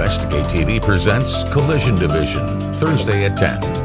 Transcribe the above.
Investigate TV presents Collision Division, Thursday at 10.